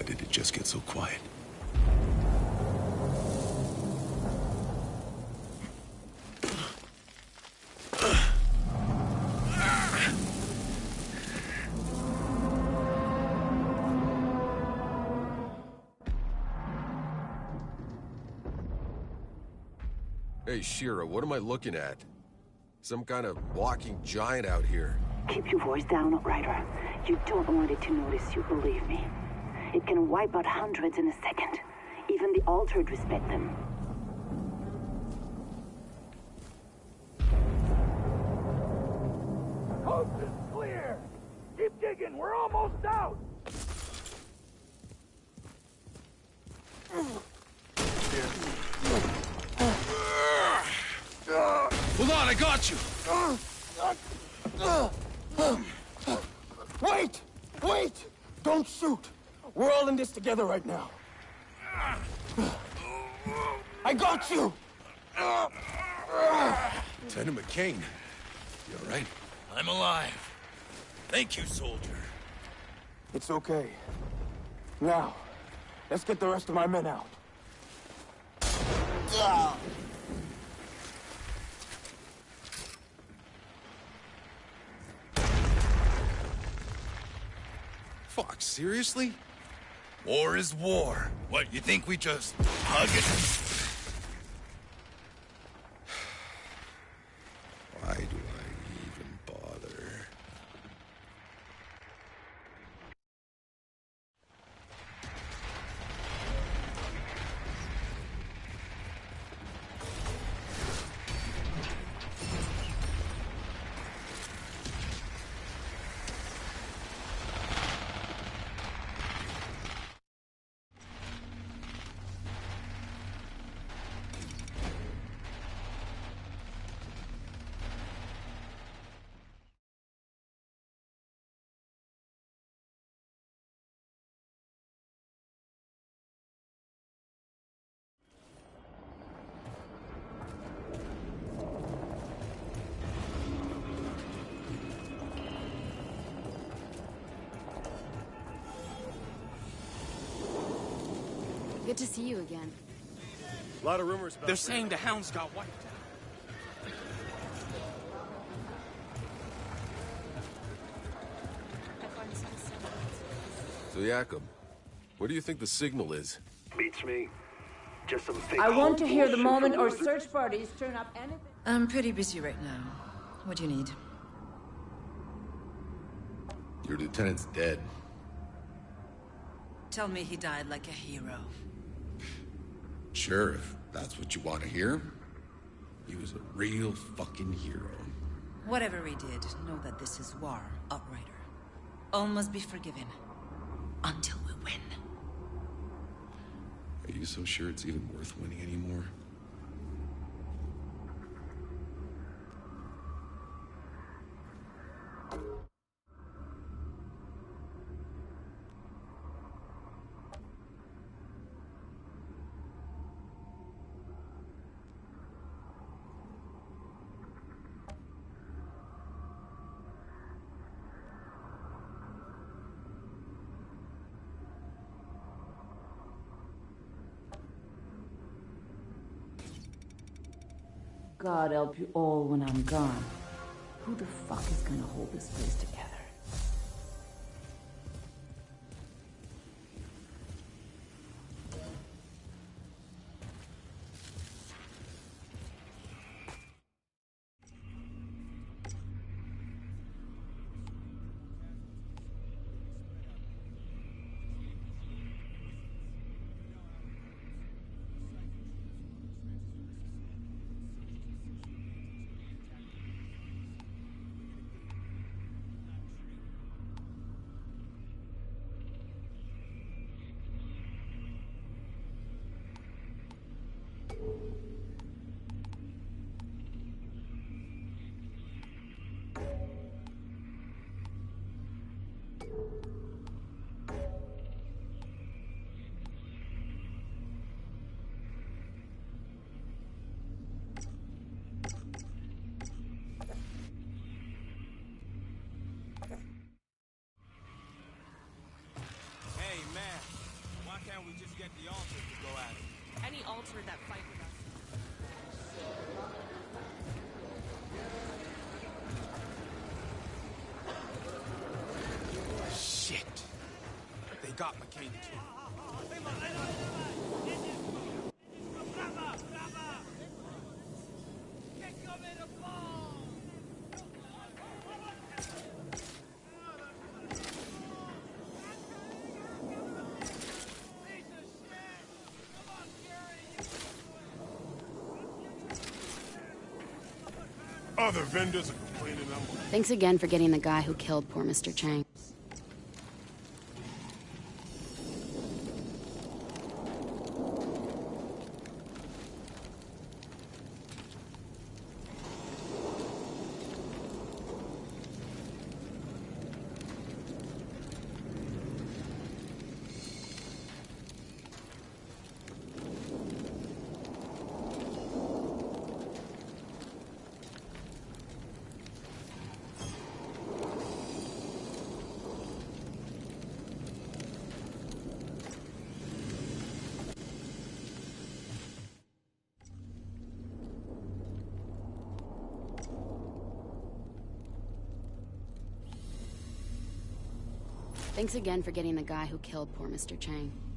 Why did it just get so quiet? Hey, Shira, what am I looking at? Some kind of walking giant out here. Keep your voice down, Outrider. You don't want it to notice you, believe me. It can wipe out hundreds in a second. Even the altered respect them. Coast is clear! Keep digging, we're almost out! Hold on, I got you! Wait! Wait! Don't shoot! We're all in this together right now. I got you! Lieutenant McCain, you all right? I'm alive. Thank you, soldier. It's okay. Now, let's get the rest of my men out. Fuck, seriously? War is war. What, you think we just hug it? Why do I even bother? Good to see you again. A lot of rumors about... They're saying the hounds got wiped. So, Yakum, what do you think the signal is? Beats me. Just some fake I want to hear the bullshit moment from our losers. search parties turn up anything. I'm pretty busy right now. What do you need? Your lieutenant's dead. Tell me he died like a hero. Sure, if that's what you want to hear. He was a real fucking hero. Whatever he did, know that this is war, Outrider. All must be forgiven. Until we win. Are you so sure it's even worth winning anymore? God help you all when I'm gone. Who the fuck is gonna hold this place together? Hey, man. can't we just get the altars to go at it? Any altar that fight with us. Shit! They got McCain too. Other vendors are complaining I'm... Thanks again for getting the guy who killed poor Mr. Chang. Thanks again for getting the guy who killed poor Mr. Chang.